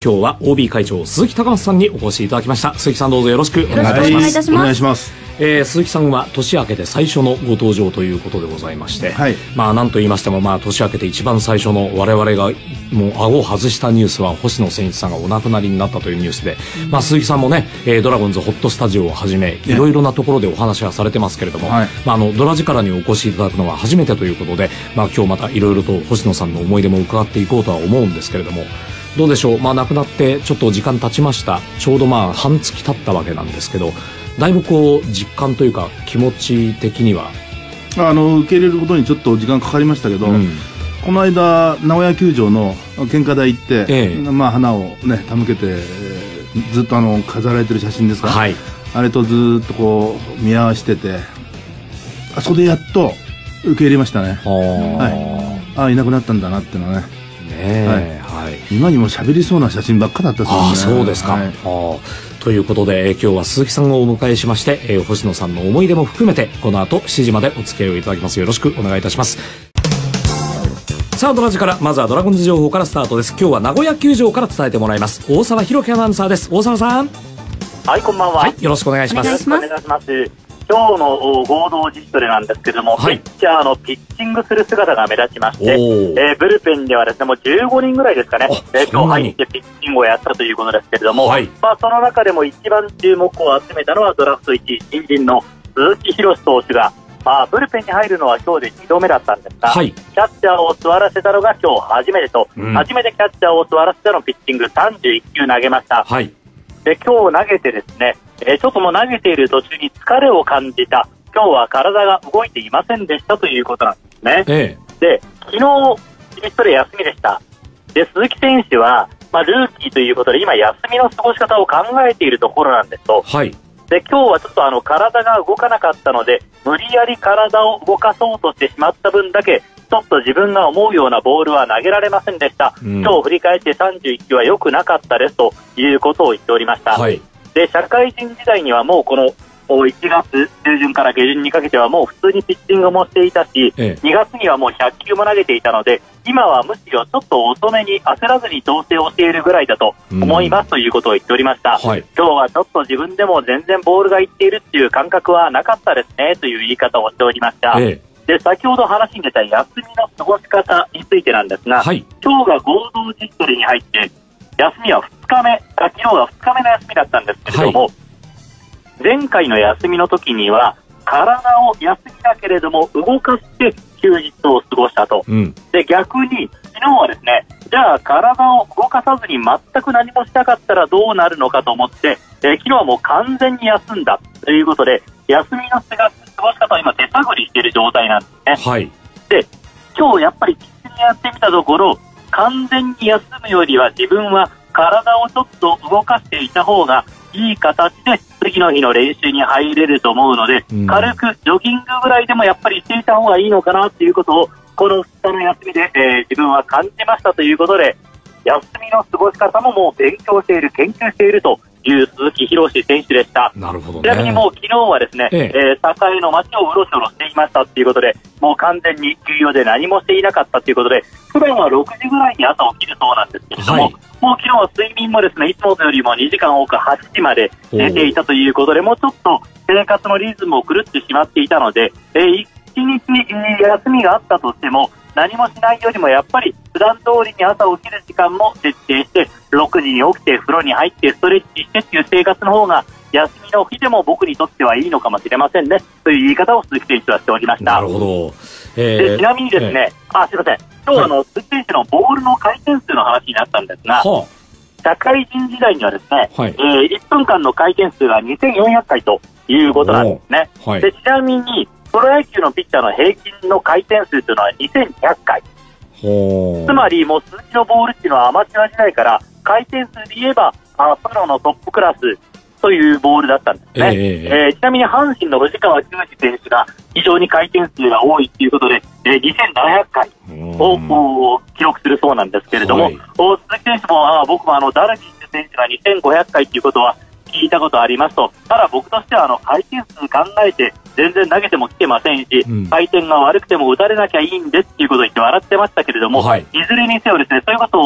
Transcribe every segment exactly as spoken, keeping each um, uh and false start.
今日は オービー 会長鈴木高松さんにお越しいただきました。鈴木さん、どうぞよろしくお願いいたします。 お願いします。 えー、鈴木さんは年明けて最初のご登場ということでございまして、 はい、 まあ何と言いましても、まあ年明けて一番最初の我々がもう顎を外したニュースは星野仙一さんがお亡くなりになったというニュースで、うん、まあ鈴木さんもね、えー、ドラゴンズホットスタジオをはじめいろいろなところでお話はされてますけれども、はい、まああのドラジカラにお越しいただくのは初めてということで、まあ今日またいろいろと星野さんの思い出も伺っていこうとは思うんですけれども、どうでしょう。まあ亡くなってちょっと時間経ちました。ちょうどまあ半月経ったわけなんですけど、だいぶこう実感というか気持ち的にはあの受け入れることにちょっと時間かかりましたけど、うん、この間名古屋球場の献花台行って、ええ、まあ花をね手向けて、えー、ずっとあの飾られてる写真ですか、はい、あれとずっとこう見合わせてて、あそこでやっと受け入れましたね。はい、ああいなくなったんだなっていうのはね。 ねえ、はいはい、 今にも喋りそうな写真ばっかだったそうですね。 ああそうですか、はい、あということで、えー、今日は鈴木さんをお迎えしまして、えー、星野さんの思い出も含めてこの後しちじまでお付き合いをいただきます。よろしくお願いいたします。さあドラジからまずはドラゴンズ情報からスタートです。今日は名古屋球場から伝えてもらいます。大沢弘樹アナウンサーです。大沢さん。 はい、こんばんは、 はい、よろしくお願いします。 よろしくお願いします。今日の合同自主トレなんですけれども、はい、ピッチャーのピッチングする姿が目立ちまして、えー、ブルペンではですねもうじゅうごにんぐらいですかね、えー、今日入ってピッチングをやったということですけれども、はい、まあ、その中でも一番注目を集めたのはドラフトいちい新人の鈴木博投手が、まあ、ブルペンに入るのは今日でにどめだったんですが、はい、キャッチャーを座らせたのが今日初めてと、うん、初めてキャッチャーを座らせたのピッチングさんじゅういっきゅう投げました。はい、で今日投げてですね、えー、ちょっともう投げている途中に疲れを感じた、今日は体が動いていませんでしたということなんですね。ええ、で昨日自主トレ休みでした。で鈴木選手は、まあ、ルーキーということで今休みの過ごし方を考えているところなんですと、はい、で今日はちょっとあの体が動かなかったので無理やり体を動かそうとしてしまった分だけちょっと自分が思うようなボールは投げられませんでした、うん、今日振り返ってさんじゅういっきゅうは良くなかったですということを言っておりました。はい、で社会人時代にはもうこのいちがつ中旬から下旬にかけてはもう普通にピッチングもしていたし、ええ、にがつにはもうひゃっきゅうも投げていたので今はむしろちょっと遅めに焦らずに調整をしているぐらいだと思いますということを言っておりました。はい、今日はちょっと自分でも全然ボールがいっているっていう感覚はなかったですねという言い方をしておりました。ええ、で先ほど話に出た休みの過ごし方についてなんですが、はい、今日が合同自主トレに入って休みはふつかめ、昨日がふつかめの休みだったんですけれども、はい、前回の休みの時には体を休みだけれども動かして休日を過ごしたと、うん、で逆に昨日はですね、じゃあ体を動かさずに全く何もしなかったらどうなるのかと思って、えー、昨日はもう完全に休んだということで休みの過ごし方を今手探りしている状態なんですね。はい、で今日やっぱり実にやってみたところ完全に休むよりは自分は体をちょっと動かしていた方がいい形で次の日の練習に入れると思うので、うん、軽くジョギングぐらいでもやっぱりしていた方がいいのかなということをこのふつかの休みで、えー、自分は感じましたということで、休みの過ごし方ももう勉強している研究しているという鈴木博志選手でした。 なるほどね。 ちなみにもう昨日はですね、えええー、栄の街をうろちょろしていましたということで、もう完全に休養で何もしていなかったということで、普段はろくじぐらいに朝起きるそうなんですけれども、はい、もう昨日は睡眠もですねいつもよりもにじかん多くはちじまで寝ていたということで、もうちょっと生活のリズムを狂ってしまっていたので、えー、いちにち休みがあったとしても何もしないよりもやっぱり普段通りに朝起きる時間も徹底してろくじに起きて風呂に入ってストレッチしてっていう生活の方が休みの日でも僕にとってはいいのかもしれませんねという言い方を鈴木選手はしておりました。 なるほど。えー、でちなみにですね、えー、あすいません今日はあの、はい、鈴木選手のボールの回転数の話になったんですが、はあ、社会人時代にはですね、はい、えー、いっぷんかんの回転数がにせんよんひゃっかいということなんですね。はい、でちなみにプロ野球のピッチャーの平均の回転数というのはにせんにひゃっかい、つまりもう鈴木のボールっていうのはアマチュア時代から回転数で言えばあプロのトップクラスというボールだったんですね。えーえー、ちなみに阪神の藤川球児選手が非常に回転数が多いということで、えー、にせんななひゃっかいを記録するそうなんですけれども、はい、鈴木選手もあ僕もあのダルビッシュ選手がにせんごひゃっかいということは聞いたことありますと、ただ僕としてはあの回転数考えて全然投げても来てませんし、うん、回転が悪くても打たれなきゃいいんですっていうことを言って笑ってましたけれども、はい、いずれにせよですねそういうことを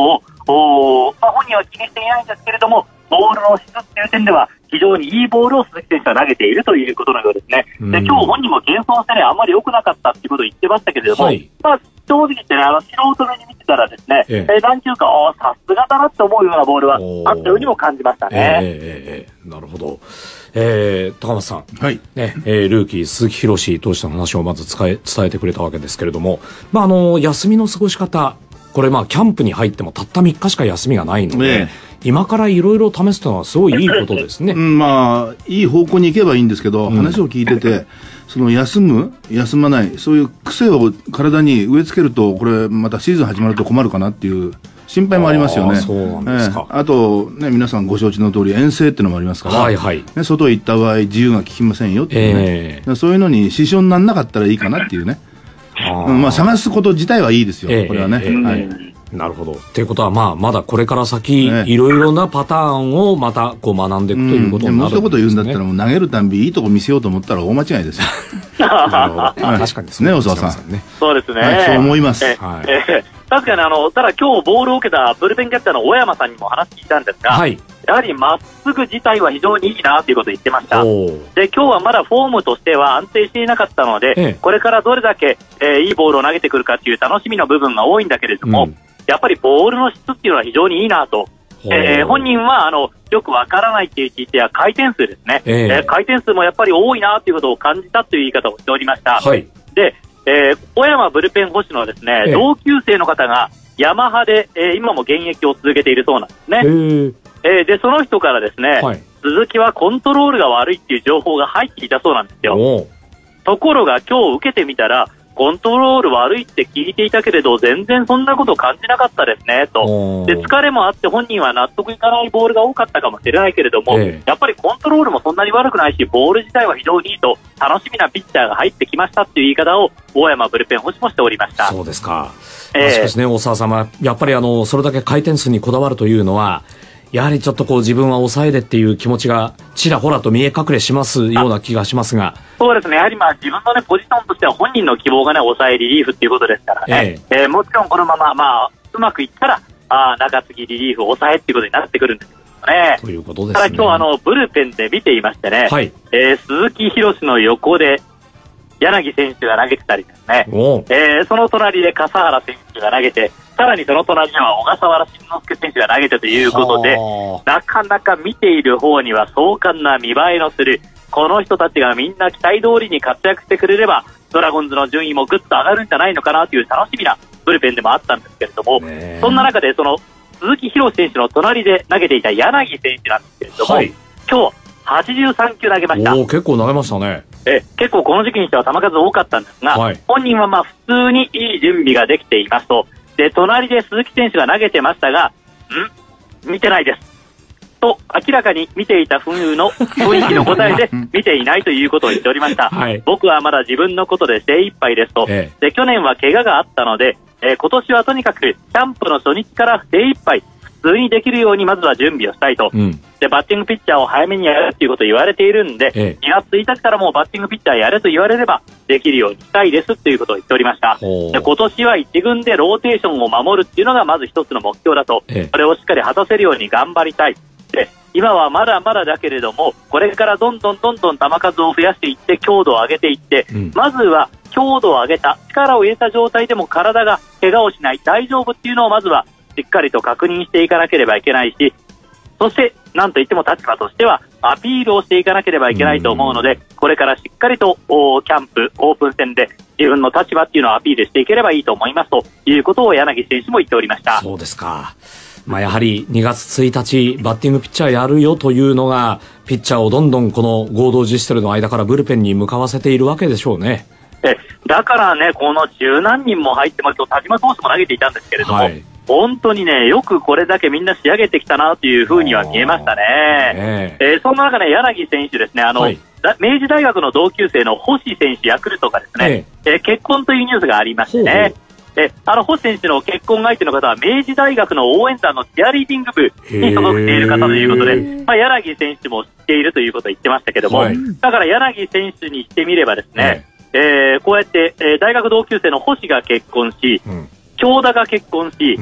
お、まあ、本人は気にしていないんですけれども、ボールの質っていう点では非常にいいボールを鈴木選手は投げているということのようですね。で、今日本人も謙遜してね、あんまり良くなかったっていうことを言ってましたけれども、はい、まあ、正直言ってね、あの素人目に見てたらですね、ええ、何球か、さすがだなって思うようなボールはあったようにも感じましたね。 えーえー、なるほど。えー、高松さん、 はいねえー、ルーキー鈴木博士投手の話をまず伝え、伝えてくれたわけですけれども、まあ、あの休みの過ごし方、これまあキャンプに入ってもたったみっかしか休みがないので、ね、今からいろいろ試すというのはすごいいいことですね。 うん、まあいい方向に行けばいいんですけど、うん、話を聞いててその休む休まないそういう癖を体に植え付けると、これまたシーズン始まると困るかなっていう心配もありますよね。あ、 そうなんですか。 えー、あと、ね、皆さんご承知の通り遠征っていうのもありますから、はいはい、ね、外へ行った場合自由が利きませんよっていうね、えー、そういうのに支障にならなかったらいいかなっていうね。あ、うん、まあ、探すこと自体はいいですよ、えー、これはね、えーはい、 なるほど。ということは、まあ、まだこれから先、ね、いろいろなパターンをまたこう学んでいくということになるんですね。 もうそういうこと言うんだったら、もう投げるたんびいいとこ見せようと思ったら大間違いですよ。 なるほど。確かにですね、 大沢さん。 ね、そうですね、 はい、そう思います。 えーえー、確かにあの、ただ今日ボールを受けたブルペンキャッチャーの小山さんにも話聞いたんですが、はい、やはりまっすぐ自体は非常にいいなということを言ってました。で、今日はまだフォームとしては安定していなかったので、ええ、これからどれだけ、えー、いいボールを投げてくるかという楽しみの部分が多いんだけれども、うん、やっぱりボールの質っていうのは非常にいいなと。えー、本人はあのよくわからないっていう聞いてや回転数ですね、えーえー、回転数もやっぱり多いなということを感じたという言い方をしておりました。はい、で、えー、小山ブルペン捕手のですね、えー、同級生の方がヤマハで、えー、今も現役を続けているそうなんですね。えーえー、でその人からですね、はい、鈴木はコントロールが悪いっていう情報が入っていたそうなんですよ。ところが今日受けてみたらコントロール悪いって聞いていたけれど全然そんなこと感じなかったですねと。で、疲れもあって本人は納得いかないボールが多かったかもしれないけれども、ええ、やっぱりコントロールもそんなに悪くないしボール自体は非常にいいと楽しみなピッチャーが入ってきましたっていう言い方を大山ブルペン捕手もしておりました。 そうですか。えー、しかしね、大沢様、やっぱりあのそれだけ回転数にこだわるというのはやはりちょっとこう自分は抑えでっていう気持ちがちらほらと見え隠れしますような気がしますが。 そうですね、やはりまあ自分の、ね、ポジションとしては本人の希望が、ね、抑えリリーフっていうことですからね、えーえー、もちろんこのまま、まあ、うまくいったらあ中継ぎリリーフ抑えっていうことになってくるんですけどね。ということですね。ただ今日あのブルペンで見ていましてね、はい、えー、鈴木博の横で柳選手が投げてたりですね、えー、その隣で笠原選手が投げて、さらにその隣には小笠原慎之介選手が投げてということで、なかなか見ている方には壮観な見栄えのする、この人たちがみんな期待通りに活躍してくれればドラゴンズの順位もぐっと上がるんじゃないのかなという楽しみなブルペンでもあったんですけれども、そんな中でその鈴木博選手の隣で投げていた柳選手なんですけれども、はい、今日はちじゅうさんきゅう投げました。 お、結構投げましたね。 え結構この時期にしては球数多かったんですが、はい、本人はまあ普通にいい準備ができていますと。で、隣で鈴木選手が投げてましたが、ん見てないですと明らかに見ていた風の雰囲気の答えで見ていないということを言っておりました。はい、僕はまだ自分のことで精一杯ですと、ええ、で去年は怪我があったので、えー、今年はとにかくキャンプの初日から精一杯普通にできるようにまずは準備をしたいと、うん、でバッティングピッチャーを早めにやるということを言われているんで、ええ、にがつついたちからもうバッティングピッチャーやれと言われればできるようにしたいですということを言っておりました。で今年はいち軍でローテーションを守るっていうのがまず一つの目標だと、ええ、それをしっかり果たせるように頑張りたい。で今はまだまだだけれどもこれからどんどんどんどん球数を増やしていって強度を上げていって、うん、まずは強度を上げた力を入れた状態でも体が怪我をしない大丈夫っていうのをまずはしっかりと確認していかなければいけないし、そしてなんといっても立場としてはアピールをしていかなければいけないと思うので、これからしっかりとキャンプオープン戦で自分の立場っていうのをアピールしていければいいと思いますということを柳選手も言っておりました。 そうですか。まあ、やはりにがつついたちバッティングピッチャーやるよというのがピッチャーをどんどんこの合同自主トレの間からブルペンに向かわせているわけでしょうね。 えだからね、この十何人も入ってますと田島投手も投げていたんですけれども、はい、本当にねよくこれだけみんな仕上げてきたなというふうには見えましたね。えーえー、そんな中ね柳選手ですね、あの、はい、明治大学の同級生の星選手ヤクルトがですね、えーえー、結婚というニュースがありましてね、ほうほうえあの星選手の結婚相手の方は明治大学の応援団のチアリーディング部に所属している方ということで、まあ、柳選手も知っているということを言ってましたけども、はい、だから柳選手にしてみればですね、はい、えー、こうやって、えー、大学同級生の星が結婚し、うん、京田が結婚し、うん、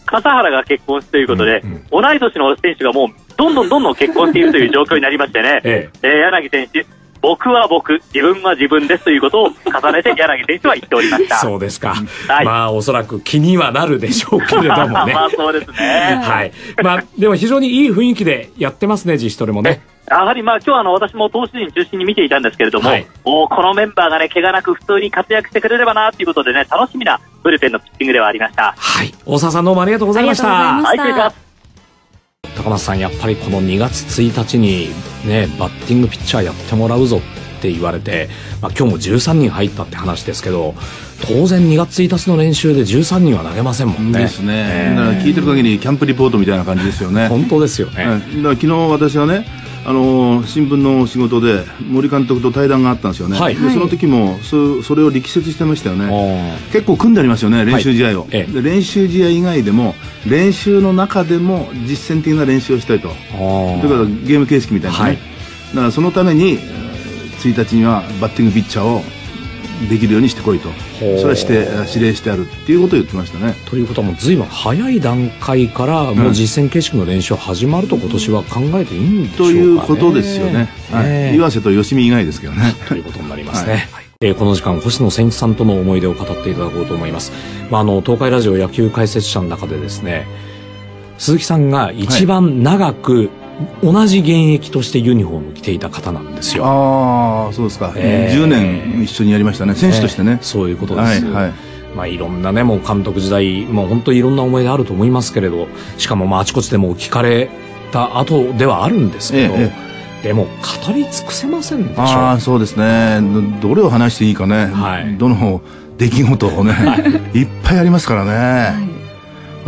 笠原が結婚ということで、うんうん、同い年の選手がもうどんどんどんどん結婚しているという状況になりましてね、えええー、柳選手、僕は僕、自分は自分ですということを重ねて柳選手は言っておりました。 そうですか。はい、まあおそらく気にはなるでしょうけれどもね。 まあそうですね。 はい。まあでも非常にいい雰囲気でやってますね、自主トレもね。 やはりまあ今日はあの私も投手陣中心に見ていたんですけれども、はい、おこのメンバーがね怪我なく普通に活躍してくれればなということでね、楽しみなブルペンのピッチングではありました。 はい。大沢さんどうもありがとうございました。 はい、失礼します。 高松さん、やっぱりこのにがつついたちにねバッティングピッチャーやってもらうぞって言われて、まあ、今日もじゅうさんにん入ったって話ですけど、当然にがつついたちの練習でじゅうさんにんは投げませんもんね。 ですね、えー、だから聞いてる限りキャンプリポートみたいな感じですよね。 本当ですよね、 はい、だから昨日私はね、あのー、新聞の仕事で森監督と対談があったんですよね、はい、でその時も そ, それを力説してましたよね。結構組んでありますよね、練習試合を、はい、で練習試合以外でも練習の中でも実践的な練習をしたいと。だからゲーム形式みたいなね、はい、だからそのためについたちにはバッティングピッチャーをできるようにしてこいと、それはして指令してあるっていうことを言ってましたね。 ということはもう随分早い段階からもう実践形式の練習始まると今年は考えていいんでしょうかね。ということですよね、はい、岩瀬と吉見以外ですけどねということになりますね、はい。えー、この時間星野千一さんとの思い出を語っていただこうと思います。まあ、あの東海ラジオ野球解説者の中でですね、鈴木さんが一番長く、はい、同じ現役としてユニフォーム着ていた方なんですよ。 ああ、そうですか、えー、じゅうねん一緒にやりましたね、選手としてね、 えー、そういうことです、はいはい。まあ、いろんなねもう監督時代もう本当にいろんな思い出あると思いますけれど、しかもまああちこちでも聞かれた後ではあるんですけど、えー、でも語り尽くせませんでしょう。 ああ、そうですね、 ど, どれを話していいかね、はい、どの出来事をね、はい、いっぱいありますからね、はい、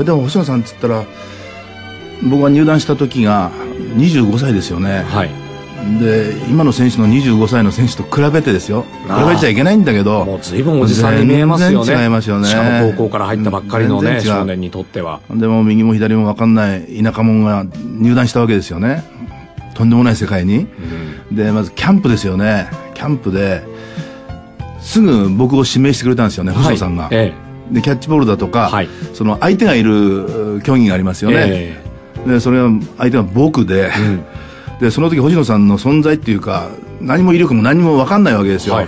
でも星野さんっつったら僕が入団した時がにじゅうごさいですよね、はい、で今の選手のにじゅうごさいの選手と比べてですよ、比べちゃいけないんだけど、 もう随分おじさんに見えますよね。 全然違いますよね。 しかも高校から入ったばっかりのね少年にとっては。 でも右も左も分かんない田舎者が入団したわけですよね、とんでもない世界に、うん、でまずキャンプですよね。キャンプですぐ僕を指名してくれたんですよね、星野さんが、はい、ええ、でキャッチボールだとか、はい、その相手がいる競技がありますよね、ええ、でそれは相手が僕で、うん、でその時星野さんの存在っていうか何も威力も何も分かんないわけですよ、はい、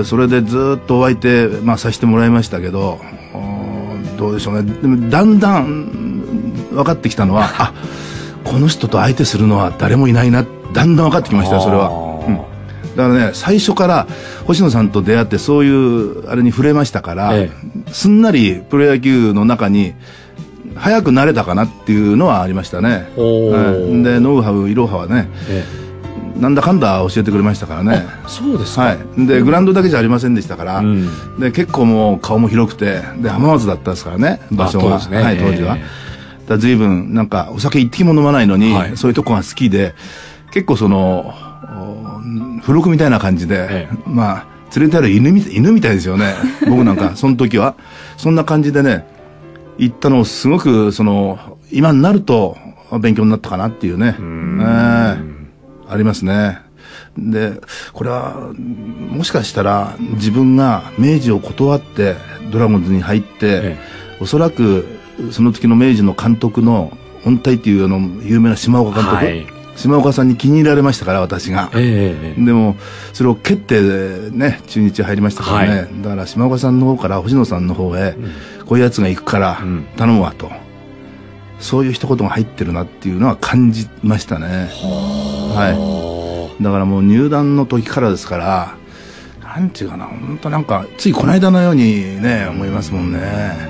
それでずっとお相手、まあ、させてもらいましたけど、どうでしょうね。でもだんだん分かってきたのはあ、この人と相手するのは誰もいないな、だんだん分かってきましたよ、それは、うん、だからね最初から星野さんと出会ってそういうあれに触れましたから、ええ、すんなりプロ野球の中に早くなれたかなっていうのはありましたね、はい、でノウハウいろははね、ええ、なんだかんだ教えてくれましたからね。 そうですか、 はい、でグラウンドだけじゃありませんでしたから、うん、で結構もう顔も広くてで浜松だったですからね場所が、ね、はい、当時は、えー、だ随分なんかお酒一滴も飲まないのに、はい、そういうとこが好きで結構その付録みたいな感じで、ええ、まあ連れてある 犬, 犬みたいですよね僕なんかその時はそんな感じでね行ったのをすごくその今になると勉強になったかなっていうね、うーん、えー、ありますね。でこれはもしかしたら自分が明治を断ってドラゴンズに入って、ええ、おそらくその時の明治の監督の恩体っていうあの有名な島岡監督、はい、島岡さんに気に入られましたから私が、えー、でもそれを蹴ってね中日入りましたからね、はい、だから島岡さんの方から星野さんの方へ、うん、こういうやつが行くから頼むわと、うん、そういう一言が入ってるなっていうのは感じましたね。はい、だからもう入団の時からですからなんていうかな、本当なんかついこの間のようにね思いますもんね。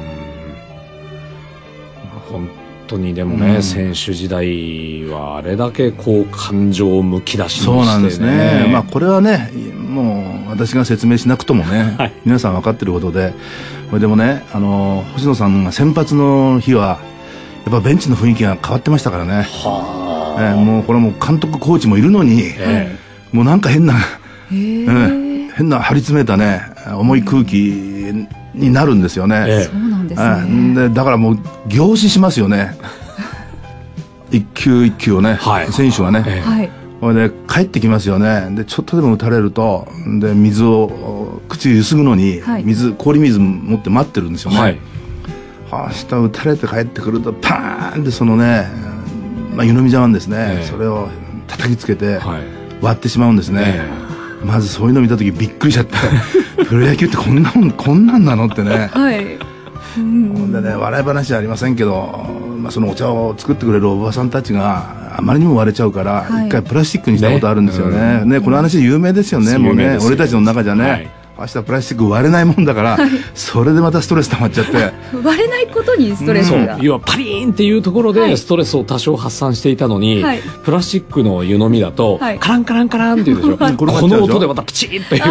本当にでもね、うん、選手時代はあれだけこう感情をむき出しにして、ね、 そうなんですね。まあこれはねもう私が説明しなくともね、はい、皆さん分かってることで、これでもねあの星野さんが先発の日はやっぱベンチの雰囲気が変わってましたからね。はあ、えー、もうこれも監督コーチもいるのに、えー、もうなんか変な、えー、変な張り詰めたね重い空気になるんですよね。えー、そうなんですね。えー、でだからもう凝視しますよね一球一球をね、はい、選手はね、えー、これで帰ってきますよね。でちょっとでも打たれるとで水を口ゆすぐのに水、はい、氷水持って待ってるんですよね。はい、 明日撃たれて帰ってくるとパーンってそのね、まあ、湯飲み茶碗ですね、えー、それを叩きつけて割ってしまうんですね、えー、まずそういうの見た時びっくりしちゃってプロ野球ってこんなもんこんなんなのってね、はい、うんでね、笑い話じゃありませんけど、まあ、そのお茶を作ってくれるおばさんたちがあまりにも割れちゃうから、はい、一回プラスチックにしたことあるんですよ ね, ね, うん、ねこの話有名ですよね、もうね俺たちの中じゃね、はい、明日プラスチック割れないもんだから、はい、それでまたストレス溜まっちゃって割れないことにストレスが、 うん、要はパリーンっていうところでストレスを多少発散していたのに、はい、プラスチックの湯飲みだと、はい、カランカランカランっていうでしょ、はい、この音でまたプチッという、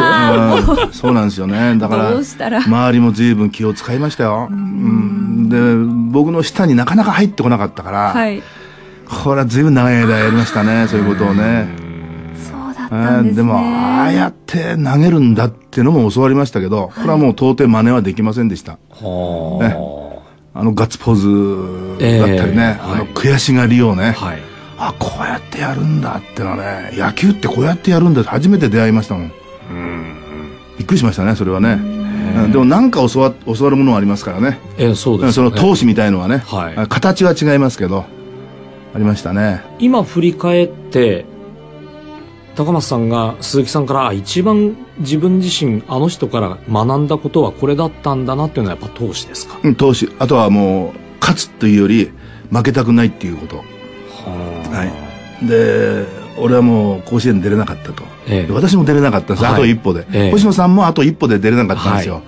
うん、そうなんですよね。だから周りも随分気を使いましたよ、うん、で僕の下になかなか入ってこなかったから、はい、これは随分長い間やりましたね、そういうことをね。 で, ね、 でもああやって投げるんだっていうのも教わりましたけど、はい、これはもう到底真似はできませんでした、はね、あのガッツポーズだったりね、えー、あの悔しがりをね、はい、あこうやってやるんだってのはね、野球ってこうやってやるんだって初めて出会いましたもん、うん、びっくりしましたねそれはね、うん、でも何か教 わ, 教わるものはありますからね、 えー、そうですね、 その闘志みたいのはね、はい、形は違いますけどありましたね。 今振り返って高松さんが鈴木さんから一番自分自身あの人から学んだことはこれだったんだなっていうのはやっぱ闘志ですか？ うん、闘志。あとはもう勝つというより負けたくないっていうこと。ははい、で俺はもう甲子園出れなかったと、ええ、私も出れなかったんです、はい、あと一歩で、ええ、星野さんもあと一歩で出れなかったんですよ、はい、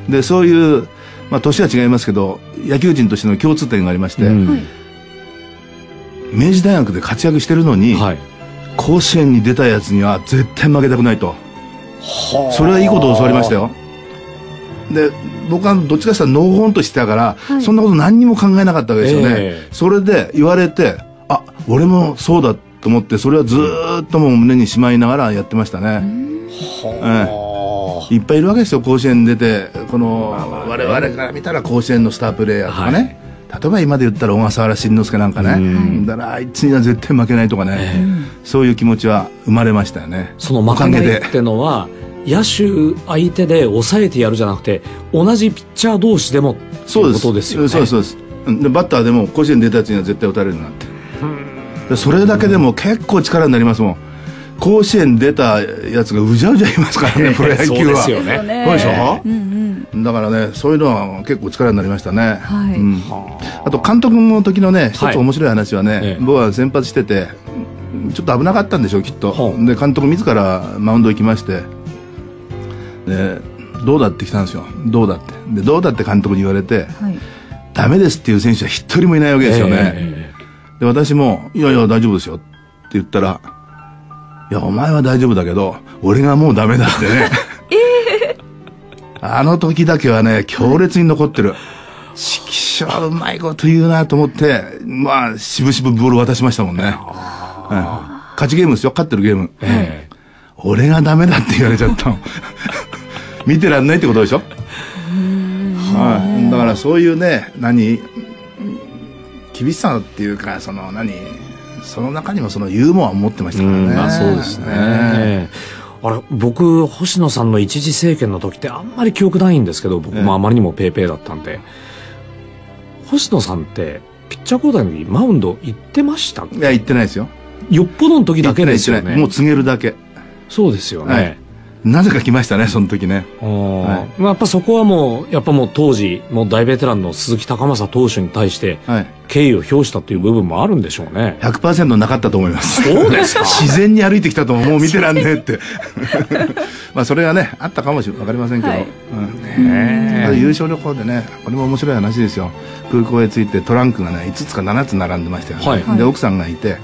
でそういう、まあ、年は違いますけど野球人としての共通点がありまして、うん、明治大学で活躍してるのに、はい、甲子園に出たやつには絶対負けたくないと。それはいいことを教わりましたよ。で僕はどっちかしたらのほほんとしてたから、はい、そんなこと何にも考えなかったわけですよね、えー、それで言われてあ俺もそうだと思ってそれはずーっともう胸にしまいながらやってましたね、えー、いっぱいいるわけですよ甲子園出てこの我々から見たら甲子園のスタープレーヤーとかね、はい、例えば今で言ったら小笠原慎之介なんかね、うん、だからあいつには絶対負けないとかね、えー、そういう気持ちは生まれましたよね。 その負けないってのは野手相手で抑えてやるじゃなくて同じピッチャー同士でもっていうことですよね。 そうですそうですでバッターでも甲子園出たやつには絶対打たれるなって、でそれだけでも結構力になりますもん。甲子園出たやつがうじゃうじゃいますからねプロ野球は。そうですよね。そうでしょ、うんうん、だからねそういうのは結構力になりましたね、はいうん、あと監督の時のね一つ面白い話はね、はい、僕は先発しててちょっと危なかったんでしょうきっと、はい、で監督自らマウンド行きましてでどうだって来たんですよ。どうだってでどうだって監督に言われて、はい、ダメですっていう選手は一人もいないわけですよね、えー、で私もいやいや大丈夫ですよって言ったらいやお前は大丈夫だけど俺がもうダメだってね、えー、あの時だけはね強烈に残ってる。指揮者はうまいこと言うなと思ってまあしぶしぶボール渡しましたもんね、うん、勝ちゲームですよ勝ってるゲーム、えー、俺がダメだって言われちゃったの見てらんないってことでしょ。はい、だからそういうね何厳しさっていうかその何その中にもそのユーモアを持ってましたからね。 まあそうですね、えー、あれ僕星野さんの一次政権の時ってあんまり記憶ないんですけど僕もあまりにもペーペーだったんで、えー、星野さんってピッチャー交代の時マウンド行ってました？ いや行ってないですよ。 よっぽどの時だけですよね。 もう告げるだけ。 そうですよね、はい、 なぜか来ましたねその時ね、はいまあ、やっぱそこはもうやっぱもう当時もう大ベテランの鈴木貴正投手に対して敬意を表したという部分もあるんでしょうね。 ひゃくパーセント なかったと思います。 そうですか自然に歩いてきたともう見てらんねえってまあそれがねあったかもしれ分かりませんけど、はいうんね、優勝旅行でねこれも面白い話ですよ。空港へ着いてトランクがねいつつかななつ並んでましたよね、はい、で奥さんがいて、はい、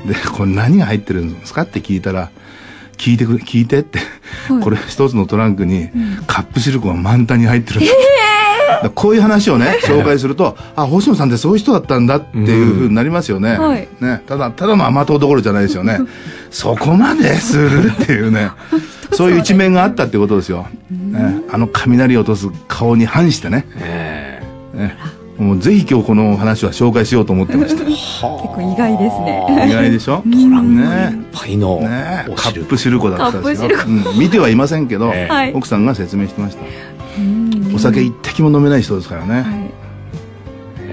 でこれ何が入ってるんですかって聞いたら聞いてくれ聞いてって、はい、これ一つのトランクにカップシルクが満タンに入ってるんだ、えー、こういう話をね紹介するとあ星野さんってそういう人だったんだっていうふうになりますよね、うんはい、ねただただの甘党どころじゃないですよねそこまでするっていうねそういう一面があったってことですよ、ね、あの雷を落とす顔に反してね、えーねもうぜひ今日この話は紹介しようと思ってました結構意外ですね。 意外でしょ。トランクいっぱいの、 ね、カップシルコだったんですよ、うん、見てはいませんけど、えー、奥さんが説明してました。お酒一滴も飲めない人ですからね、はい、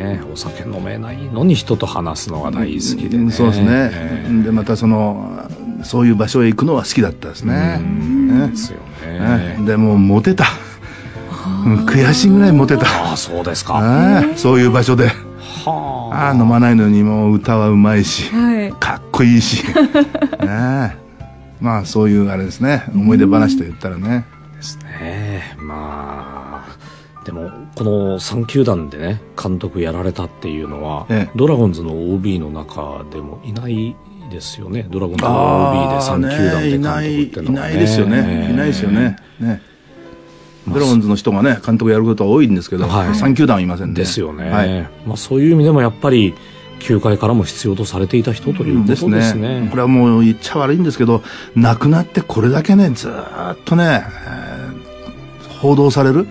ね、お酒飲めないのに人と話すのが大好きでね、 うん、そうですね、 えー、 でまたそのそういう場所へ行くのは好きだったですね、 ねですよね、 ね、でもモテた、うん、悔しいぐらいモテた。 ああそうですか。 そういう場所ではああ飲まないのにもう歌はうまいし、はい、かっこいいしね、まあそういうあれですね、思い出話と言ったらねですね。まあでもこのさん球団でね監督やられたっていうのは、ええ、ドラゴンズの オービー の中でもいないですよね。ドラゴンズの オービー でさん球団で監督っていうのは、ね、 いないですよね、いないですよね、ね、ドラゴンズの人がね監督やることは多いんですけど、はい、さん球団はいませんね。 ですよね、はい、まあ、そういう意味でもやっぱり球界からも必要とされていた人ということですね。ですね、 これはもう言っちゃ悪いんですけど、亡くなってこれだけねずーっとね、えー、報道される、うん、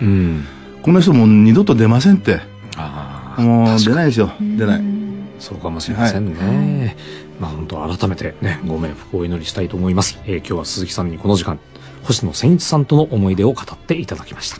この人もう二度と出ませんって。あもう出ないですよ、出ない。 そうかもしれませんね、はい、まあ本当改めてねご冥福をお祈りしたいと思います。えー、今日は鈴木さんにこの時間星野千一さんとの思い出を語っていただきました。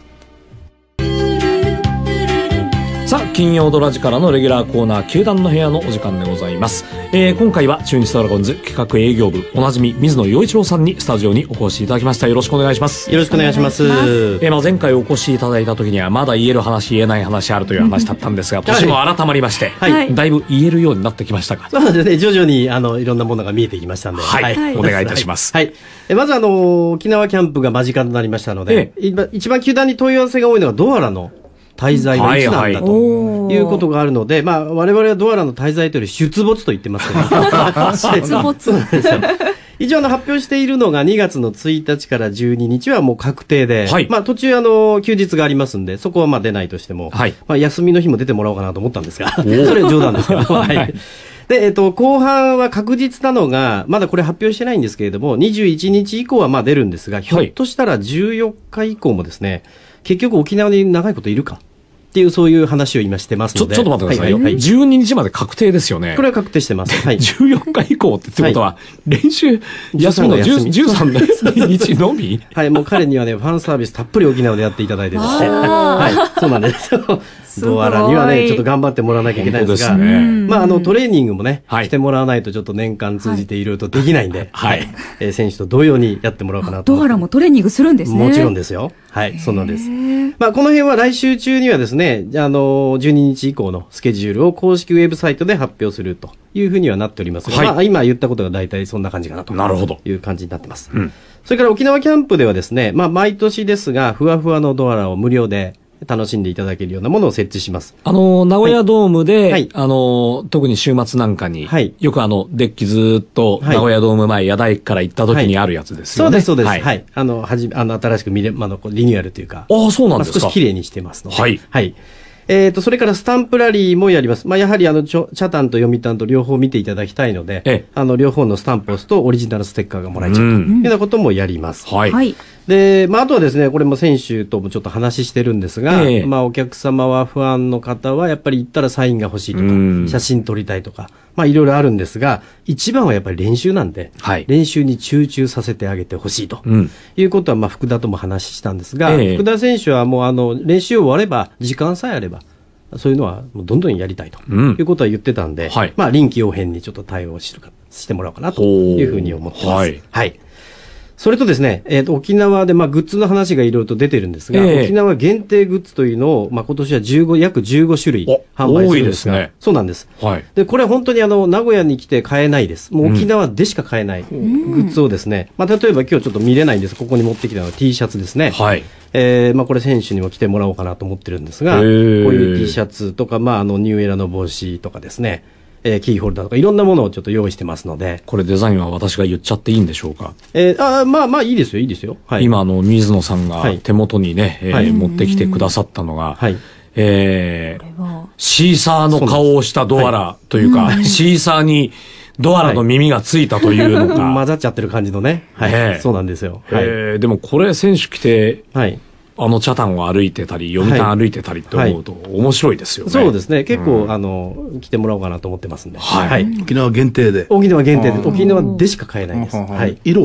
さあ金曜ドラジからのレギュラーコーナー球団の部屋のお時間でございます。えー、今回は中日ドラゴンズ企画営業部おなじみ水野洋一郎さんにスタジオにお越しいただきました。よろしくお願いします。 よろしくお願いします。 えー、まあ前回お越しいただいた時にはまだ言える話言えない話あるという話だったんですが、年も改まりまして、はい、だいぶ言えるようになってきましたか。 そうですね、徐々にあのいろんなものが見えてきましたんで、 はい、はい、お願いいたします。 はい、はい、えまずあの沖縄キャンプが間近となりましたので、ええ、一番球団に問い合わせが多いのがドアラの滞在がいつなんだということがあるので、まあ我々はドアラの滞在というより出没と言ってますけど出没なんですよ。 一応の発表しているのがにがつのついたちからじゅうににちはもう確定で、はい、まあ途中あの休日がありますんでそこはまあ出ないとしても、はい、まあ休みの日も出てもらおうかなと思ったんですがそれは冗談ですけど、はい、で、えっと、後半は確実なのがまだこれ発表してないんですけれどもにじゅういちにち以降はまあ出るんですが、ひょっとしたらじゅうよっか以降もですね結局沖縄に長いこといるかっていうそういう話を今してますので、 ちょ、ちょっと待ってくださいよ、はいはいはい、じゅうににちまで確定ですよね。 これは確定してます、はい、 じゅうよっか以降ってってことは、はい、練習休みのじゅうさんにちのみはい、もう彼にはねファンサービスたっぷり沖縄でやっていただいてですねはい、そうなんですドアラにはねちょっと頑張ってもらわなきゃいけないんですが、ね、まああのトレーニングもね、はい、してもらわないとちょっと年間通じていろいろとできないんで、はいはい、えー、選手と同様にやってもらおうかなと。 ドアラもトレーニングするんですね。 もちろんですよ。はい、そうなんです。まあこの辺は来週中にはですね、あのじゅうににち以降のスケジュールを公式ウェブサイトで発表するというふうにはなっておりますが、はい、まあ今言ったことが大体そんな感じかなという感じになってます。うん、それから沖縄キャンプではですね、まあ毎年ですがふわふわのドアラを無料で楽しんでいただけるようなものを設置します。 あの、名古屋ドームで、はい、あの、特に週末なんかに、はい、よくあの、デッキずっと名古屋ドーム前、矢田駅から行った時にあるやつですよね。 はい、そうです、そうです。はい。はい、あの、はじ、あの、新しく見れ、あの、リニューアルというか。 ああ、そうなんですか。 まあ、少し綺麗にしてますので。 はい。 はい。えっと、それからスタンプラリーもやります。まあ、やはりあの、チャタンと読谷と両方見ていただきたいので、ええ、あの、両方のスタンプを押すとオリジナルステッカーがもらえちゃうというようなこともやります。 はい。はい。 で、まあ、あとはですね、これも選手ともちょっと話してるんですが、ええ、まあ、お客様はファンの方はやっぱり行ったらサインが欲しいとか、写真撮りたいとか、まあ、いろいろあるんですが、一番はやっぱり練習なんで、はい、練習に集中させてあげてほしいと、うん、いうことは、まあ、福田とも話したんですが、ええ、福田選手はもうあの、練習終われば、時間さえあれば、そういうのはもうどんどんやりたいということは言ってたんで、うん、はい、まあ、臨機応変にちょっと対応してるかしてもらおうかなというふうに思ってます。はい。はい。それとですね、えっと、沖縄で、まあ、グッズの話がいろいろと出てるんですが、えー、沖縄限定グッズというのを、まあ、今年はじゅうご、約じゅうごしゅるい販売するんですが、多いですね。そうなんです。はい。で、これは本当にあの、名古屋に来て買えないです。もう沖縄でしか買えないグッズをですね、うん、まあ、例えば今日ちょっと見れないんです。ここに持ってきたのは T シャツですね。はい。えー、まあこれ選手にも着てもらおうかなと思ってるんですが、こういう T シャツとか、まああのニューエラの帽子とかですね、えー、キーホルダーとかいろんなものをちょっと用意してますので。 これデザインは私が言っちゃっていいんでしょうか。 えー、あまあまあいいですよ、いいですよ。 はい、今あの水野さんが手元にね、はい、えーはい、持ってきてくださったのが、はい、えー、シーサーの顔をしたドアラというか、はい、シーサーにドアラの耳がついたというのが、 はい、混ざっちゃってる感じのね。はい。えー、そうなんですよ。 はい、えー、でもこれ選手着て、はい。あの茶炭を歩いてたり、読谷歩いてたりって思うと面白いですよね。 はいはい、そうですね。結構、うん、あの、来てもらおうかなと思ってますんで。 はい。はい、沖縄限定で。 沖縄限定で。沖縄でしか買えないです。はい。 色は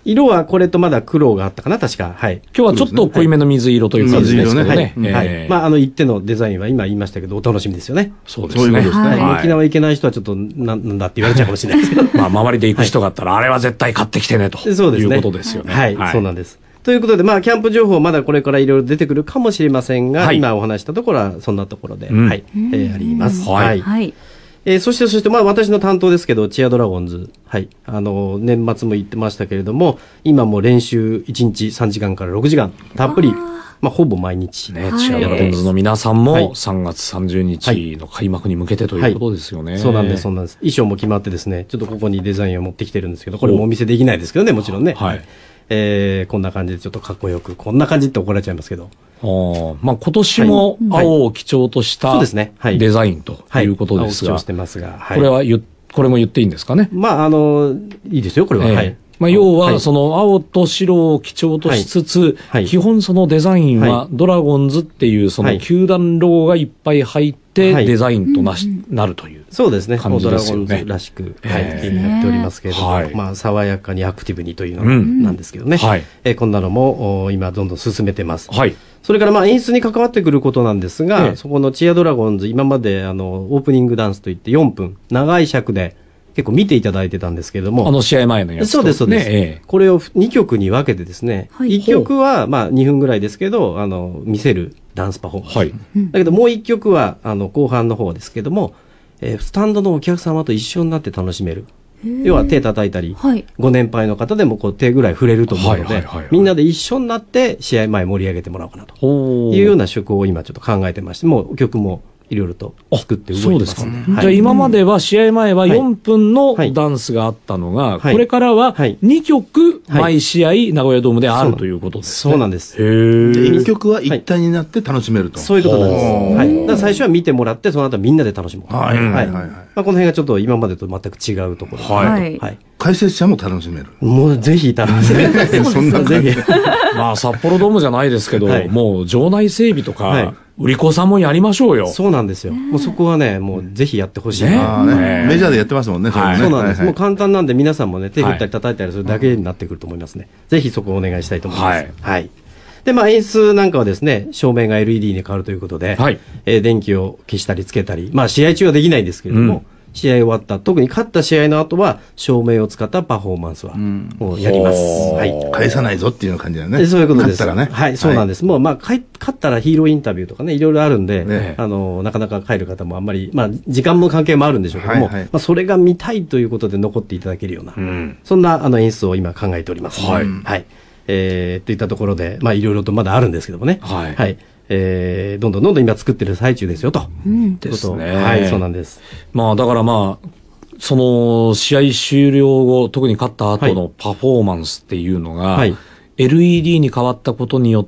色はこれとまだ黒があったかな、確か。はい。 今日はちょっと濃いめの水色という感じですけどね。 はい。まあ、あの、一手のデザインは今言いましたけど、お楽しみですよね。 そうですね。 沖縄行けない人はちょっと、なんだって言われちゃうかもしれないですけど。 まあ、周りで行く人があったら、あれは絶対買ってきてね、ということですよね。 はい。そうなんです。ということで、まあ、キャンプ情報まだこれからいろいろ出てくるかもしれませんが、今お話したところはそんなところで、はい。え、あります。はい。はい。えー、そして、そして、まあ、私の担当ですけど、チアドラゴンズ。はい。あの、年末も言ってましたけれども、今も練習いちにちさんじかんからろくじかん、たっぷり、まあ、ほぼ毎日。 ね、チアドラゴンズの皆さんも、さんがつさんじゅうにちの開幕に向けてということですよね。 はいはい、そうなんです、そうなんです。衣装も決まってですね、ちょっとここにデザインを持ってきてるんですけど、これもお見せできないですけどね、もちろんね。はい。えー、こんな感じでちょっとかっこよく、こんな感じって怒られちゃいますけど。 あまあ、今年も青を基調としたデザインということですが、これは言、これも言っていいんですかね。 まあ、あの、いいですよ、これは。えー、はい。 まあ、要は、その青と白を基調としつつ、はい、基本そのデザインはドラゴンズっていうその球団ロゴがいっぱい入ってデザインとなし、なるという。 そうですね。ドラゴンズらしく、はい、やっておりますけれども、まあ、爽やかにアクティブにというのなんですけどね。はい。え、こんなのも今どんどん進めてます。はい。それからまあ演出に関わってくることなんですが、そこのチアドラゴンズ、今まであの、オープニングダンスといってよんぷん、長い尺で、結構見ていただいてたんですけれども。 あの試合前のやつ。 そうです、そうです。ね、これをにきょくに分けてですね、はい、いっきょくはまあにふんぐらいですけど、あの、見せるダンスパフォーマンス。はい、だけどもういっきょくは、あの、後半の方ですけども、えー、スタンドのお客様と一緒になって楽しめる。要は手叩いたり、はい、ご年配の方でもこう手ぐらい触れると思うので、みんなで一緒になって試合前盛り上げてもらおうかなというような手法を今ちょっと考えてまして、もう曲もいろいろと作って動いてます。そうですかね。 はい、じゃあ今までは試合前はよんぷんのダンスがあったのが、はい、これからはにきょく毎試合名古屋ドームであるということですね。 そうなんです。 へー。いっきょくは一体になって楽しめると。 そういうことなんです。はい。だから最初は見てもらって、その後はみんなで楽しむ。はいはいはい。まあこの辺がちょっと今までと全く違うところ。はい。 はい。解説者も楽しめる。 もうぜひ楽しめる。 そんなぜひ。 まあ札幌ドームじゃないですけど、もう場内整備とか、売り子さんもやりましょうよ。 そうなんですよ。もうそこはね、もうぜひやってほしい。 ね。メジャーでやってますもんね、 そうなんです。もう簡単なんで皆さんもね、手振ったり叩いたりするだけになってくると思いますね。ぜひそこをお願いしたいと思います。はい。で、まあ演出なんかはですね、照明が エルイーディー に変わるということで、え電気を消したりつけたり、まあ試合中はできないんですけれども、試合終わった、特に勝った試合の後は、照明を使ったパフォーマンスは、もうやります。 はい。返さないぞっていう感じだよね。 そういうことです。 勝ったらね。 はい、そうなんです。もう、まあ、勝ったらヒーローインタビューとかね、いろいろあるんで、あの、なかなか帰る方もあんまり、まあ、時間も関係もあるんでしょうけども、まあ、それが見たいということで残っていただけるような、そんな、あの、演出を今考えております。はい。はい。えー、といったところで、まあ、いろいろとまだあるんですけどもね。はい。はい。えー、どんどんどんどん今作ってる最中ですよ、と。うん。ですね。はい、そうなんです。 まあ、だからまあ、その試合終了後、特に勝った後のパフォーマンスっていうのが、はい、エルイーディー に変わったことによって、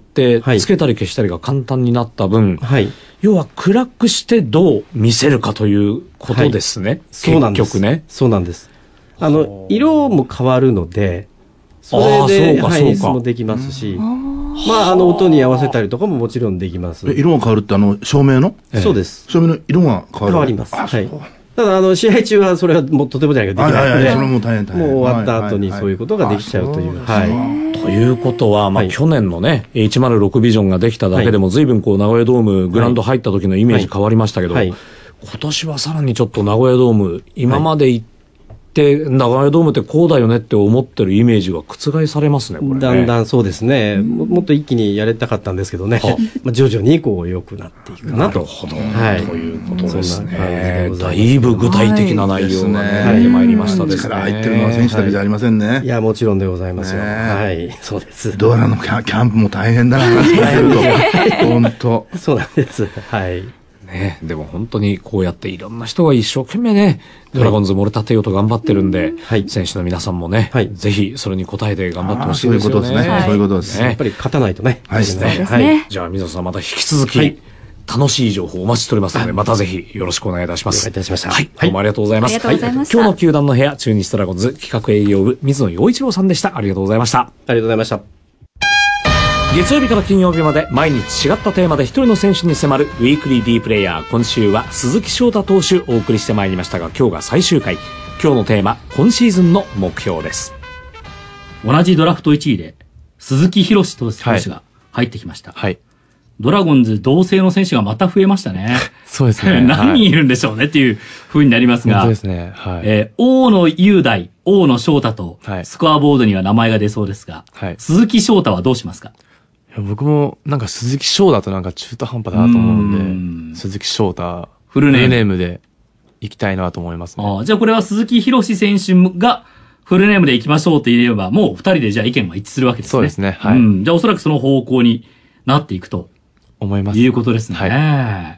はい、つけたり消したりが簡単になった分、はい、要は暗くしてどう見せるかということですね。はい、 そうなんです。 結局ね。 そうなんです。あの、色も変わるので、それで、はい、演出もできますし、まあ、あの、音に合わせたりとかももちろんできます。 色が変わるって、あの、照明のそうです。 照明の色が変わる。 変わります。はい。ただ、あの、試合中はそれはもうとてもじゃないかできないので、それも大変大変。もう終わった後にそういうことができちゃうという。はい。 ということは、まあ、去年のね、いちまるろくビジョンができただけでも、随分こう、名古屋ドーム、グラウンド入った時のイメージ変わりましたけど、今年はさらにちょっと名古屋ドーム、今まで行って、名古屋ドームってこうだよねって思ってるイメージが覆されますね、これね。 だんだんそうですね。も, もっと一気にやりたかったんですけどね。まあ徐々にこう良くなっていくかなと。 なるほど。はい。ということですね。だいぶ具体的な内容がね、出てまいりましたですね。 力入ってるのは選手だけじゃありませんね。 いや、もちろんでございますよ。はい。そうです。 ドアラのキャンプも大変だな、本当。 そうなんです。はい。 ね、でも本当にこうやっていろんな人が一生懸命ね、ドラゴンズ盛り立てようと頑張ってるんで、はい、選手の皆さんもね、はい、ぜひそれに応えて頑張ってほしいですよね。 そういうことですね。そういうことです。 やっぱり勝たないとね。 はい。ですね。はい。じゃあ、水野さんまた引き続き、はい、楽しい情報をお待ちしておりますので、またぜひよろしくお願いいたします。 お願いいたしました。 はい。どうもありがとうございます。 ありがとうございました。 今日の球団の部屋、中日ドラゴンズ企画営業部、水野陽一郎さんでした。ありがとうございました。ありがとうございました。 月曜日から金曜日まで毎日違ったテーマで一人の選手に迫るウィークリー D プレイヤー。今週は鈴木翔太投手お送りしてまいりましたが、今日が最終回。今日のテーマ、今シーズンの目標です。 同じドラフトいちいで鈴木博投手が入ってきました。 はい。 ドラゴンズ同性の選手がまた増えましたね。 そうですね。 何人いるんでしょうねっていう風になりますが。 本当ですね。はい。 えー、大野雄大、大野翔太と、スコアボードには名前が出そうですが、はい、鈴木翔太はどうしますか？ いや僕もなんか鈴木翔太となんか中途半端だなと思うんで、鈴木翔太、フルネーム。フルネームで行きたいなと思いますね。 ああ、じゃあこれは鈴木博選手がフルネームで行きましょうって言えば、もう二人でじゃあ意見が一致するわけですね。 そうですね。はい。 うん。じゃあおそらくその方向になっていくと。 思います。 いうことですね。はい。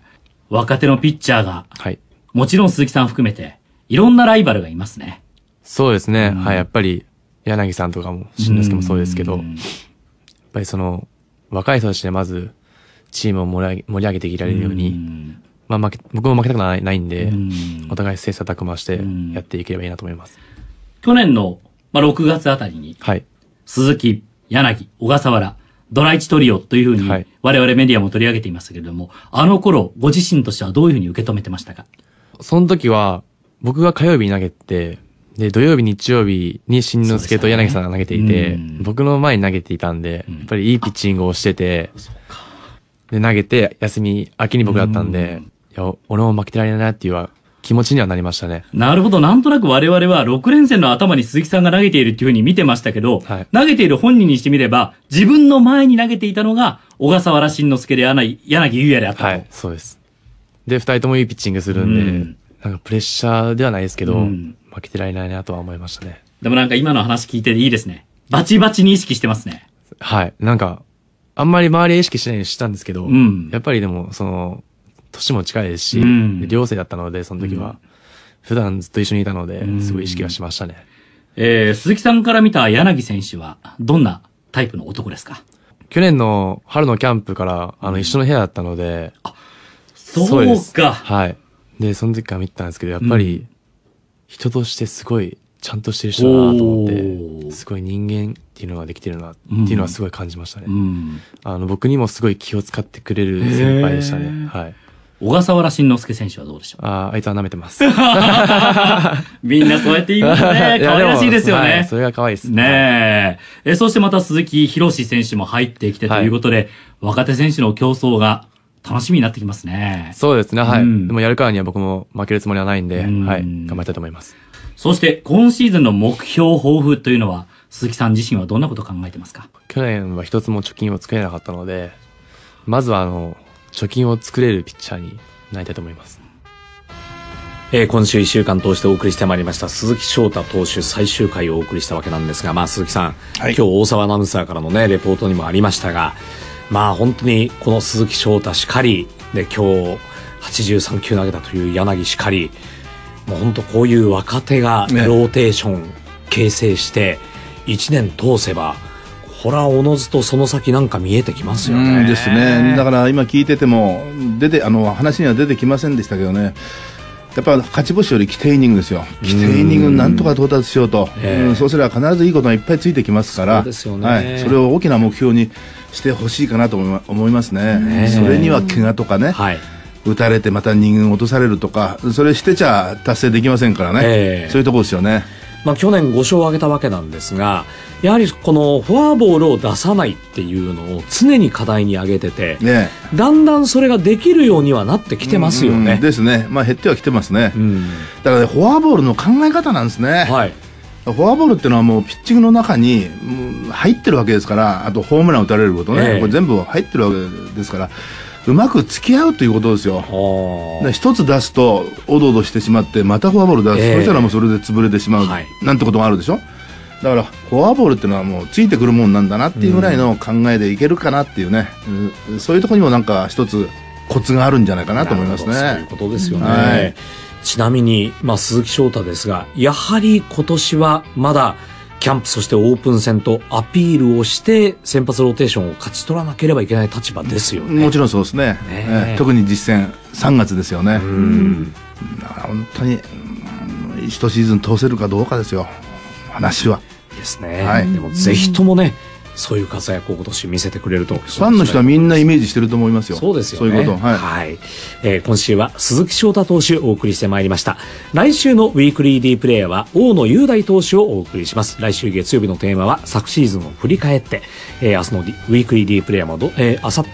若手のピッチャーが、はい。もちろん鈴木さん含めて、いろんなライバルがいますね。 そうですね。うん、はい。やっぱり、柳さんとかも、新之助もそうですけど、やっぱりその、若い人たちでまず、チームを盛り上げ、盛り上げていられるように、まあ負け、僕も負けたくないないんで、んお互い切磋琢磨してやっていければいいなと思います。 去年の、まあ、ろくがつあたりに、 はい。 鈴木、柳、小笠原、ドラいちトリオというふうに我々メディアも取り上げていますけれども、はい、あの頃ご自身としてはどういうふうに受け止めてましたか？ その時は僕が火曜日に投げて、で土曜日日曜日に新之助と柳さんが投げていて、ね、僕の前に投げていたんで、やっぱりいいピッチングをしてて、で投げて休み明けに僕だったんで、いや俺も負けてられないなっていう気持ちにはなりましたね。 なるほど。なんとなく我々はろく連戦の頭に鈴木さんが投げているっていうふうに見てましたけど、はい、投げている本人にしてみれば、自分の前に投げていたのが、小笠原慎之介で柳、柳優也であったと。 はい、そうです。で、二人ともいいピッチングするんで、うん、なんかプレッシャーではないですけど、うん、負けてられないなとは思いましたね。 でもなんか今の話聞いてていいですね。バチバチに意識してますね。 はい。なんか、あんまり周りは意識しないようにしたんですけど、うん、やっぱりでも、その、年も近いですし、うん、寮生だったので、その時は。うん、普段ずっと一緒にいたので、すごい意識はしましたね。 えー、鈴木さんから見た柳選手は、どんなタイプの男ですか？ 去年の春のキャンプから、あの、一緒の部屋だったので、 あ、そうか。 はい。で、その時から見てたんですけど、やっぱり、人としてすごい、ちゃんとしてる人だなと思って、すごい人間っていうのができてるな、っていうのはすごい感じましたね。うん、あの、僕にもすごい気を使ってくれる先輩でしたね。はい。 小笠原慎之介選手はどうでしょう？ ああ、あいつは舐めてます。 みんなそうやって言いますね。可愛らしいですよね。はい、 それが可愛いですね。え。え、そしてまた鈴木博選手も入ってきてということで、はい、若手選手の競争が楽しみになってきますね。 そうですね。はい。うん、でもやるからには僕も負けるつもりはないんで、んはい。頑張りたいと思います。 そして今シーズンの目標抱負というのは、鈴木さん自身はどんなことを考えてますか？ 去年は一つも貯金を作れなかったので、まずはあの、貯金を作れるピッチャーになりたいと思います。 えー、今週いっしゅうかん通してお送りしてまいりました鈴木翔太投手最終回をお送りしたわけなんですが、まあ鈴木さん、はい、今日大沢アナウンサーからのねレポートにもありましたが、まあ本当にこの鈴木翔太しかりで今日はちじゅうさんきゅう投げたという柳しかり、もう本当こういう若手がローテーション形成していちねん通せば、ほらおのずとその先なんか見えてきますよね。 うんですね。だから今聞いてても出てあの話には出てきませんでしたけどね、やっぱ勝ち星より規定イニングですよ。規定イニングなんとか到達しようと、えーうん、そうすれば必ずいいことがいっぱいついてきますから、 そうですよね。 はい、それを大きな目標にしてほしいかなと思いますね。ね、それには怪我とかね、はい、打たれてまたに軍落とされるとか、それしてちゃ達成できませんからね、えー、そういうところですよね。 まあ、去年ご勝を挙げたわけなんですが、やはりこのフォアボールを出さないっていうのを常に課題に挙げてて、ね、だんだんそれができるようにはなってきてますよね。うんうん、 ですね。まあ減ってはきてますね。うん、だから、ね、フォアボールの考え方なんですね。はい、フォアボールっていうのはもうピッチングの中に入ってるわけですから、あとホームラン打たれることね、えー、これ全部入ってるわけですから、うまく付き合うということですよ。一つ出すとおどおどしてしまってまたフォアボール出す、えー、そしたらもうそれで潰れてしまう、はい、なんてことがあるでしょ。だからフォアボールっていうのはもうついてくるもんなんだなっていうぐらいの考えでいけるかなっていうね、うん、そういうところにもなんか一つコツがあるんじゃないかなと思いますね。 そういうことですよね。はい、ちなみに、まあ、鈴木翔太ですが、やはり今年はまだキャンプそしてオープン戦とアピールをして先発ローテーションを勝ち取らなければいけない立場ですよね。 もちろんそうですね。ね、えー、特に実戦さんがつですよね。うん、だから本当に一シーズン通せるかどうかですよ、話は。 ですね。はい、でもぜひともね、 そういう活躍を今年見せてくれると。ファンの人はみんなイメージしてると思いますよ。 そうですよね。 そういうこと。はい。 はい、えー、今週は鈴木翔太投手をお送りしてまいりました。来週のウィークリー D プレイヤーは大野雄大投手をお送りします。来週月曜日のテーマは昨シーズンを振り返って、えー、明日の、D、ウィークリー D プレイヤーもど、えー、あさって、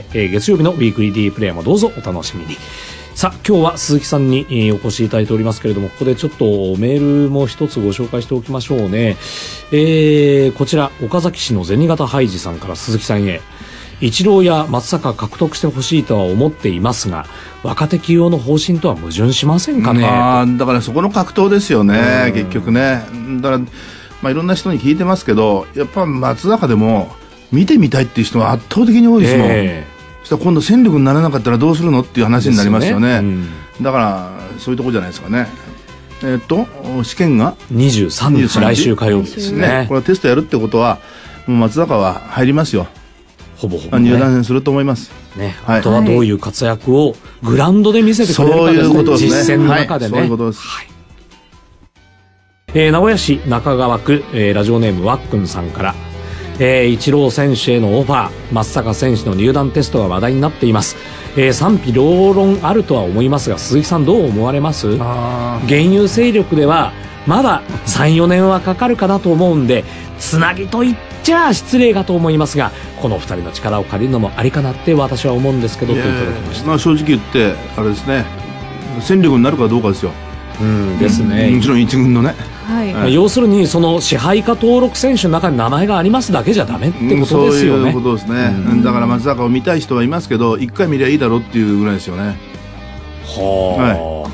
えー、月曜日のウィークリー D プレイヤーもどうぞお楽しみに。さあ今日は鈴木さんに、えー、お越しいただいておりますけれども、ここでちょっとメールも一つご紹介しておきましょうね。えー、こちら岡崎市の銭形ハイジさんから鈴木さんへ、イチローや松坂獲得してほしいとは思っていますが、若手起用の方針とは矛盾しませんかね。 まあ、だからそこの格闘ですよね、結局ね。だから、まあ、いろんな人に聞いてますけど、やっぱ松坂でも見てみたいっていう人は圧倒的に多いですもん。えーそしたら今度戦力にならなかったらどうするのっていう話になりますよね。よね、うん、だからそういうところじゃないですかね。えー、っと試験がにじゅうさんにち来週火曜日ですね。ねこれはテストやるってことはもう松坂は入りますよ。 ほぼほぼ、ね、 入団すると思います。 ね、はい、あとはどういう活躍をグラウンドで見せてくれるかですね。そういうことですね。実戦の中でね。はい、そういうことです。はい、えー、名古屋市中川区、えー、ラジオネームわっくんさんから。えー、イチロー選手へのオファー、松坂選手の入団テストが話題になっています。えー、賛否両論あるとは思いますが、鈴木さんどう思われます？現有勢力ではまだ さん,よ 年はかかるかなと思うんで、つなぎと言っちゃ失礼かと思いますが、このふたりの力を借りるのもありかなって私は思うんですけど、といただきました。 まあ、正直言ってあれですね、戦力になるかどうかですよ。 うんですね、 もちろん一軍のね、 はいはい、要するにその支配下登録選手の中に名前がありますだけじゃダメってことですよね。 そういうことですね、うん、だから松坂を見たい人はいますけど、一回見りゃいいだろうっていうぐらいですよね。は、はい、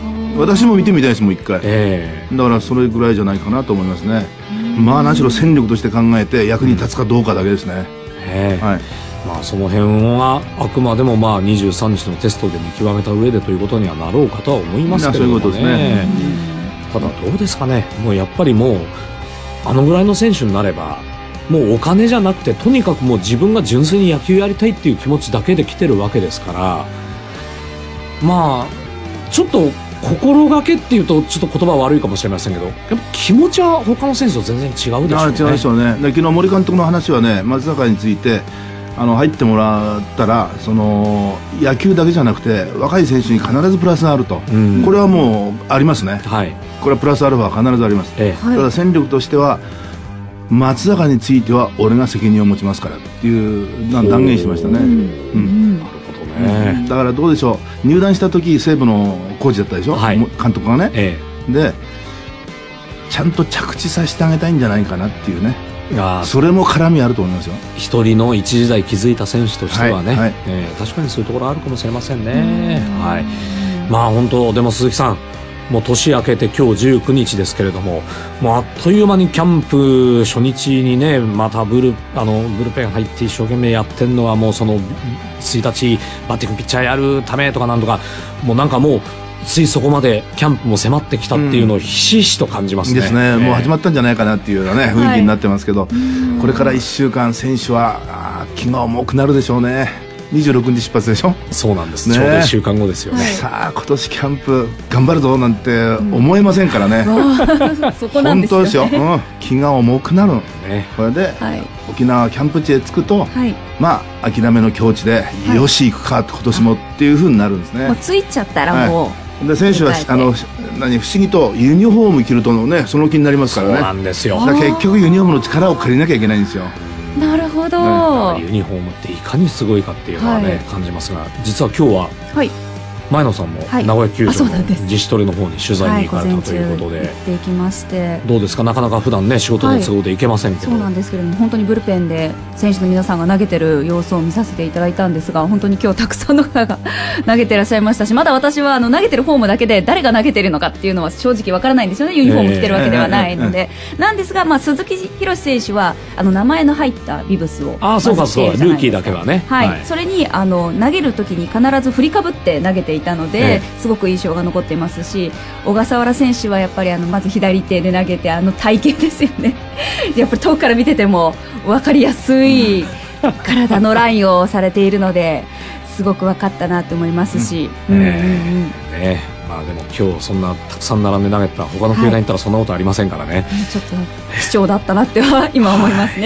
私も見てみたいですもん一回、えー、だからそれぐらいじゃないかなと思いますね。まあ何しろ戦力として考えて役に立つかどうかだけですね、 えーはい、まあ、その辺はあくまでもまあにじゅうさんにちのテストで見極めた上でということにはなろうかとは思いますけれどもね。そういうことですね。ただどうですかね、もうやっぱりもうあのぐらいの選手になればもうお金じゃなくて、とにかくもう自分が純粋に野球やりたいっていう気持ちだけで来てるわけですから、まあちょっと心がけっていうとちょっと言葉悪いかもしれませんけど、やっぱ気持ちは他の選手と全然違うでしょうね。あ、違うでしょうね。 昨日森監督の話はね、松坂についてあの入ってもらったらその野球だけじゃなくて若い選手に必ずプラスがあると、うん、これはもうありますね、はい、これはプラスアルファ必ずあります、ええ、ただ戦力としては松坂については俺が責任を持ちますからっていう断言してましたね、うん、なるほどね。だからどうでしょう、入団した時西武のコーチだったでしょ、はい、監督がね、ええ、でちゃんと着地させてあげたいんじゃないかなっていうね、あ、それも絡みあると思いますよ。 一人の一時代築いた選手としてはね、はいはい、えー、確かにそういうところあるかもしれませんね。はい、まあ本当でも鈴木さん、もう年明けて今日じゅうくにちですけれども、もうあっという間にキャンプ初日にね、またブルあのブルペン入って一生懸命やってるのはもうそのついたちバッティングピッチャーやるためとかなんとか、もうなんかもうついそこまでキャンプも迫ってきたっていうのをひしひしと感じますね。 ですね、えー、もう始まったんじゃないかなっていうような、ね、雰囲気になってますけど、はい、これからいっしゅうかん選手は気が重くなるでしょうね。にじゅうろくにち出発でしょ。 そうなんです、ね、ちょうどいっしゅうかんごですよね、はい、 さあ今年キャンプ頑張るぞなんて思えませんからね、 うん、そこなんですよね。 本当ですよ、うん、気が重くなる、ね、これで、はい、沖縄キャンプ地へ着くと、はい、まあ諦めの境地で、はい、よし行くか今年もっていうふうになるんですね。 もう着いちゃったらもう、はい、 で選手はあの何不思議とユニフォーム着るとねその気になりますからね。 そうなんですよ。 だから結局ユニフォームの力を借りなきゃいけないんですよ。 なるほど、 ね、ユニフォームっていかにすごいかっていうのはね、はい、感じますが、実は今日は、はい、前野さんも名古屋球場の自主トレの方に取材に行かれたということで、はい、 行ってきまして、 どうですか、なかなか普段ね仕事の都合で行けませんけど、 はい、そうなんですけれども、本当にブルペンで選手の皆さんが投げてる様子を見させていただいたんですが、本当に今日たくさんの方が投げてらっしゃいましたし、まだ私はあの投げてるフォームだけで誰が投げてるのかっていうのは正直わからないんですよね。ユニフォーム着てるわけではないので、えー、なんですが、まあ、鈴木博選手はあの名前の入ったビブスを、 あ、そうかそうか、ルーキーだけはね、 はいはい、それにあの投げる時に必ず振りかぶって投げていたので、えーすごく印象が残っていますし、小笠原選手はやっぱりあのまず左手で投げて、あの体型ですよねやっぱり遠くから見てても分かりやすい体のラインをされているのですごく分かったなと思いますし、まあでも今日そんなたくさん並んで投げた他の球団に行ったらそんなことありませんからね、はい、 ちょっと貴重だったなっては今思いますね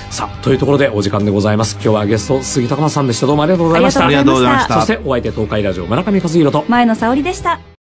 さあというところでお時間でございます。今日はゲスト杉高松さんでした。どうもありがとうございました。 ありがとうございました。 そしてお相手東海ラジオ村上和弘と前野沙織でした。